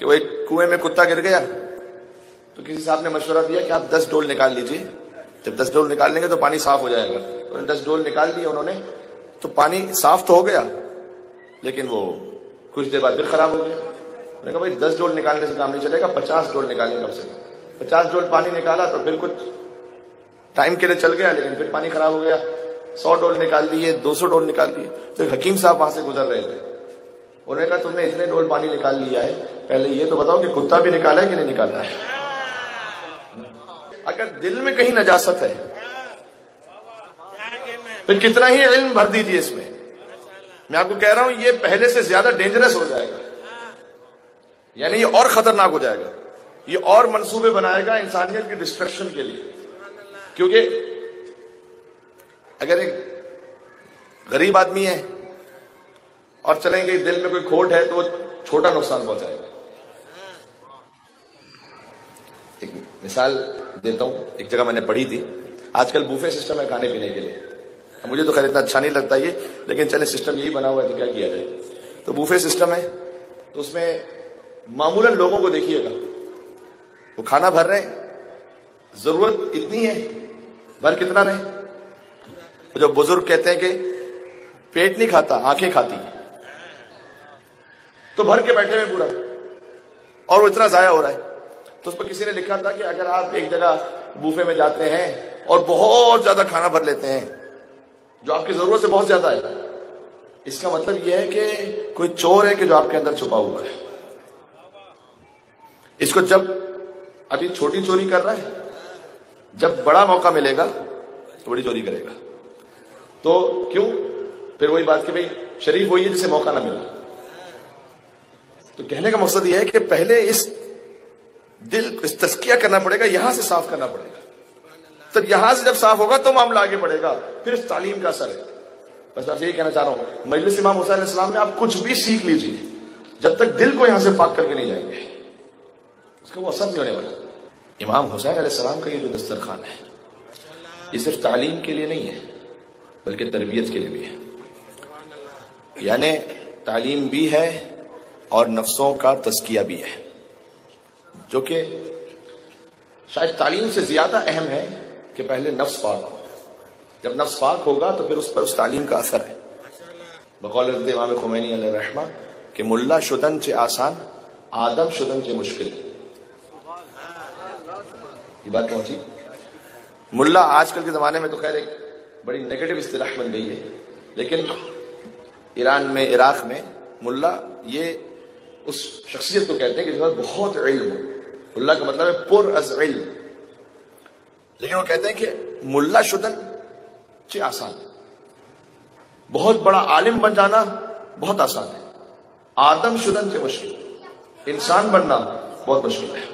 कि वो एक कुएं में कुत्ता गिर गया तो किसी साहब ने मशवरा दिया कि आप 10 डोल निकाल लीजिए, जब 10 डोल निकाल लेंगे तो पानी साफ हो जाएगा। तो 10 डोल निकाल लिए उन्होंने, तो पानी साफ तो हो गया लेकिन वो कुछ देर बाद फिर खराब हो गया। मैंने कहा भाई 10 डोल निकालने से काम नहीं चलेगा, 50 डोल निकालने कम से कम। 50 डोल पानी निकाला तो फिर कुछ टाइम के लिए चल गया लेकिन फिर पानी खराब हो गया। 100 डोल निकाल दिए, 200 डोल निकाल दिए। तो हकीम साहब वहां से गुजर रहे थे, उन्होंने कहा तुमने इतने डोल पानी निकाल लिया है, पहले ये तो बताओ कि कुत्ता भी निकाला है कि नहीं निकाला है। अगर दिल में कहीं नजासत है फिर कितना ही इल्म भर दीजिए इसमें, मैं आपको कह रहा हूं ये पहले से ज्यादा डेंजरस हो जाएगा, यानी ये और खतरनाक हो जाएगा, ये और मंसूबे बनाएगा इंसानियत की डिस्ट्रक्शन के लिए। क्योंकि अगर एक गरीब आदमी है और चलेंगे दिल में कोई खोट है तो वो छोटा नुकसान पहुंचाएगा। एक मिसाल देता हूं, एक जगह मैंने पढ़ी थी, आजकल बूफे सिस्टम है खाने पीने के लिए। मुझे तो खैर इतना अच्छा नहीं लगता ये, लेकिन चले सिस्टम यही बना हुआ है तो क्या किया जाए। तो बूफे सिस्टम है तो उसमें मामूलन लोगों को देखिएगा, वो खाना भर रहे हैं, जरूरत इतनी है, भर कितना रहे। तो जो बुजुर्ग कहते हैं कि पेट नहीं खाता आंखें खाती, तो भर के बैठे हुए पूरा, और वो इतना जाया हो रहा है। तो उस पर किसी ने लिखा था कि अगर आप एक जगह बूफे में जाते हैं और बहुत ज्यादा खाना भर लेते हैं जो आपकी जरूरत से बहुत ज्यादा है, इसका मतलब यह है कि कोई चोर है कि जो आपके अंदर छुपा हुआ है। इसको जब अभी छोटी चोरी कर रहा है, जब बड़ा मौका मिलेगा तो बड़ी चोरी करेगा। तो क्यों? फिर वही बात कि भाई शरीफ वही है जिसे मौका ना मिला। तो कहने का मकसद यह है कि पहले इस दिल इस तस्किया करना पड़ेगा, यहां से साफ करना पड़ेगा, तब यहां से जब साफ होगा तो मामला आगे बढ़ेगा। फिर इस तालीम का असर है। बस आप यही कहना चाह रहा हूं, मजलिस इमाम हुसैन अलैहिस्सलाम में आप कुछ भी सीख लीजिए, जब तक दिल को यहां से पाक करके नहीं जाएंगे उसका वो असर नहीं होने वाला। इमाम हुसैन अलैहिस्सलाम का ये जो दस्तरखान है ये सिर्फ तालीम के लिए नहीं है बल्कि तरबियत के लिए भी है, यानी तालीम भी है और नफ्सों का तज़किया भी है, जो कि शायद तालीम से ज्यादा अहम है कि पहले नफ्स पाक हो। जब नफ्स पाक होगा तो फिर उस पर उस तालीम का असर है। बकौल इमाम खुमैनी अलैहिर्रहमा कि मुल्ला शुदन चे आसान, आदम शुदन चे मुश्किल। ये बात पहुंची। मुल्ला आजकल के जमाने में तो खैर एक बड़ी नेगेटिव इस्तिलाह बन गई है, लेकिन ईरान में, इराक में मुल्ला ये उस शख्सियत को कहते हैं कि जिसके पास बहुत इल्म हो। मुल्ला का मतलब है पुर अज इल्म, लेकिन वो कहते हैं कि मुल्ला शुदन चे आसान, बहुत बड़ा आलिम बन जाना बहुत आसान है, आदम शुदन चे मुश्किल, इंसान बनना बहुत मुश्किल है।